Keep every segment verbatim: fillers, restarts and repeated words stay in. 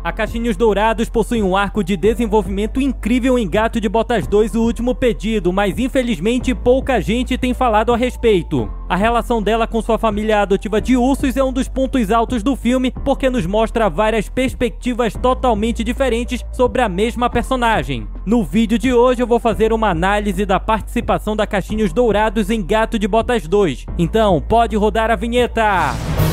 A Caixinhos Dourados possui um arco de desenvolvimento incrível em Gato de Botas dois, O Último Pedido, mas infelizmente pouca gente tem falado a respeito. A relação dela com sua família adotiva de ursos é um dos pontos altos do filme, porque nos mostra várias perspectivas totalmente diferentes sobre a mesma personagem. No vídeo de hoje eu vou fazer uma análise da participação da Caixinhos Dourados em Gato de Botas dois. Então, pode rodar a vinheta!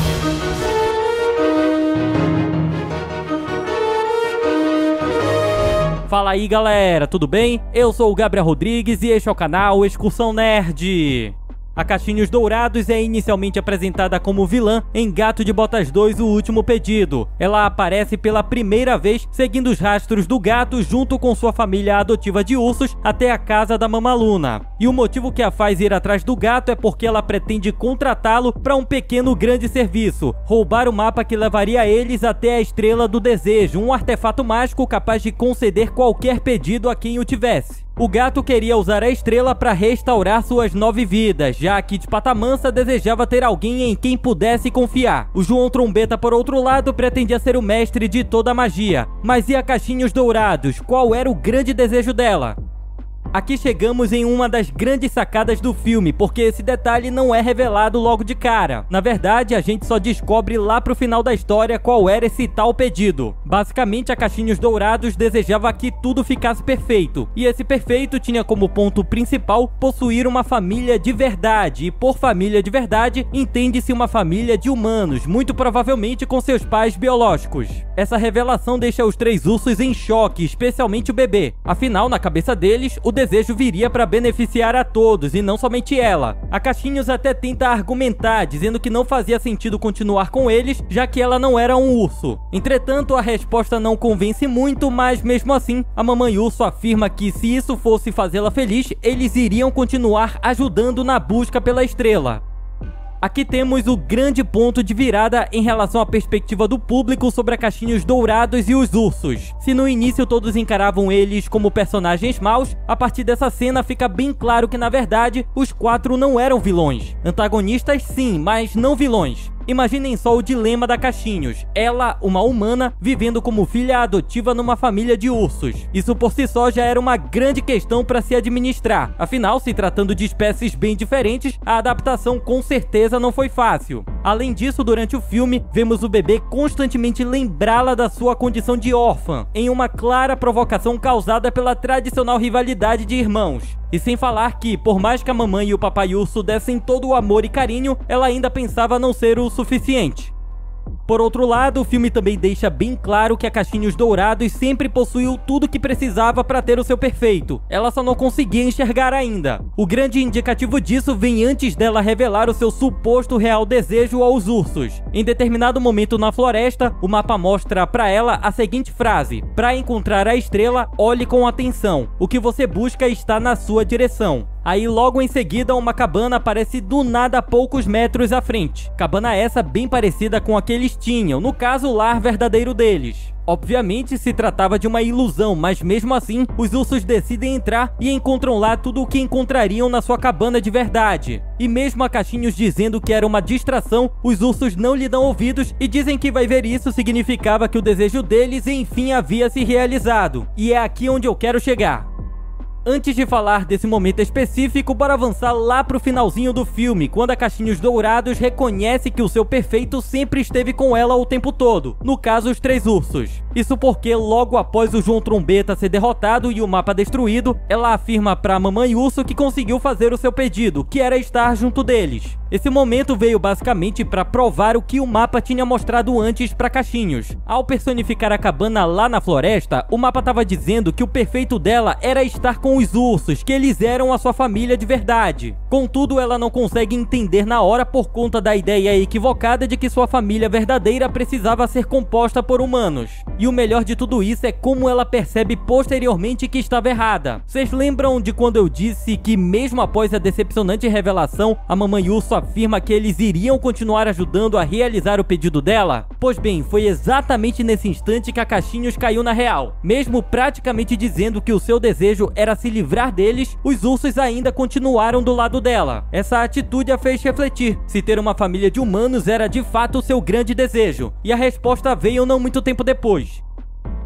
Fala aí galera, tudo bem? Eu sou o Gabriel Rodrigues e este é o canal Excursão Nerd. A Caixinhos Dourados é inicialmente apresentada como vilã em Gato de Botas dois, O Último Pedido. Ela aparece pela primeira vez seguindo os rastros do gato junto com sua família adotiva de ursos até a casa da Mamaluna. E o motivo que a faz ir atrás do gato é porque ela pretende contratá-lo para um pequeno grande serviço, roubar o mapa que levaria eles até a Estrela do Desejo, um artefato mágico capaz de conceder qualquer pedido a quem o tivesse. O gato queria usar a estrela para restaurar suas nove vidas, já que de Patamansa desejava ter alguém em quem pudesse confiar. O João Trombeta, por outro lado, pretendia ser o mestre de toda a magia. Mas e a Caixinhos Dourados? Qual era o grande desejo dela? Aqui chegamos em uma das grandes sacadas do filme, porque esse detalhe não é revelado logo de cara. Na verdade, a gente só descobre lá pro final da história qual era esse tal pedido. Basicamente, a Caixinhos Dourados desejava que tudo ficasse perfeito, e esse perfeito tinha como ponto principal possuir uma família de verdade, e por família de verdade, entende-se uma família de humanos, muito provavelmente com seus pais biológicos. Essa revelação deixa os três ursos em choque, especialmente o bebê. Afinal, na cabeça deles, o desejo viria para beneficiar a todos e não somente ela. A Caixinhos até tenta argumentar, dizendo que não fazia sentido continuar com eles, já que ela não era um urso. Entretanto, a resposta não convence muito, mas mesmo assim, a mamãe urso afirma que se isso fosse fazê-la feliz, eles iriam continuar ajudando na busca pela estrela. Aqui temos o grande ponto de virada em relação à perspectiva do público sobre a Caixinhos Dourados e os ursos. Se no início todos encaravam eles como personagens maus, a partir dessa cena fica bem claro que na verdade os quatro não eram vilões. Antagonistas sim, mas não vilões. Imaginem só o dilema da Caixinhos, ela, uma humana, vivendo como filha adotiva numa família de ursos. Isso por si só já era uma grande questão para se administrar, afinal, se tratando de espécies bem diferentes, a adaptação com certeza não foi fácil. Além disso, durante o filme, vemos o bebê constantemente lembrá-la da sua condição de órfã, em uma clara provocação causada pela tradicional rivalidade de irmãos. E sem falar que, por mais que a mamãe e o papai urso dessem todo o amor e carinho, ela ainda pensava não ser o suficiente. Por outro lado, o filme também deixa bem claro que a Caixinhos Dourados sempre possuiu tudo que precisava para ter o seu perfeito. Ela só não conseguia enxergar ainda. O grande indicativo disso vem antes dela revelar o seu suposto real desejo aos ursos. Em determinado momento na floresta, o mapa mostra para ela a seguinte frase: "Para encontrar a estrela, olhe com atenção. O que você busca está na sua direção." Aí logo em seguida uma cabana aparece do nada a poucos metros à frente. Cabana essa bem parecida com a que eles tinham, no caso o lar verdadeiro deles. Obviamente se tratava de uma ilusão, mas mesmo assim, os ursos decidem entrar e encontram lá tudo o que encontrariam na sua cabana de verdade. E mesmo a Caixinhos dizendo que era uma distração, os ursos não lhe dão ouvidos e dizem que vai ver isso significava que o desejo deles enfim havia se realizado. E é aqui onde eu quero chegar. Antes de falar desse momento específico, bora avançar lá pro finalzinho do filme, quando a Caixinhos Dourados reconhece que o seu perfeito sempre esteve com ela o tempo todo, no caso os três ursos. Isso porque logo após o João Trombeta ser derrotado e o mapa destruído, ela afirma pra mamãe urso que conseguiu fazer o seu pedido, que era estar junto deles. Esse momento veio basicamente para provar o que o mapa tinha mostrado antes para Caixinhos. Ao personificar a cabana lá na floresta, o mapa estava dizendo que o perfeito dela era estar com os ursos, que eles eram a sua família de verdade. Contudo, ela não consegue entender na hora por conta da ideia equivocada de que sua família verdadeira precisava ser composta por humanos. E o melhor de tudo isso é como ela percebe posteriormente que estava errada. Vocês lembram de quando eu disse que mesmo após a decepcionante revelação, a mamãe urso afirma que eles iriam continuar ajudando a realizar o pedido dela? Pois bem, foi exatamente nesse instante que a Caixinhos caiu na real. Mesmo praticamente dizendo que o seu desejo era se livrar deles, os ursos ainda continuaram do lado dela. Essa atitude a fez refletir se ter uma família de humanos era de fato o seu grande desejo, e a resposta veio não muito tempo depois.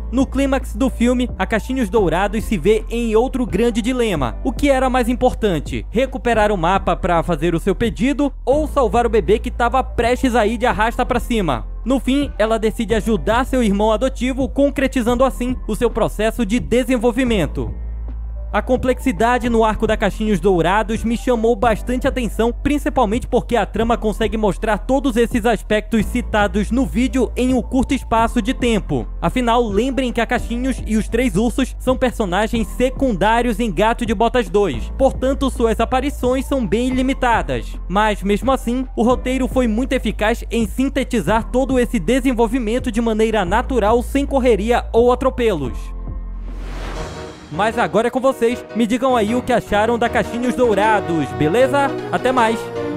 No clímax do filme, a Caixinhos Dourados se vê em outro grande dilema. O que era mais importante? Recuperar o mapa para fazer o seu pedido ou salvar o bebê que estava prestes a ir de arrasta para cima? No fim, ela decide ajudar seu irmão adotivo, concretizando assim o seu processo de desenvolvimento. A complexidade no arco da Caixinhos Dourados me chamou bastante atenção, principalmente porque a trama consegue mostrar todos esses aspectos citados no vídeo em um curto espaço de tempo. Afinal, lembrem que a Caixinhos e os Três Ursos são personagens secundários em Gato de Botas dois, portanto suas aparições são bem limitadas. Mas mesmo assim, o roteiro foi muito eficaz em sintetizar todo esse desenvolvimento de maneira natural, sem correria ou atropelos. Mas agora é com vocês, me digam aí o que acharam da Caixinhos Dourados, beleza? Até mais!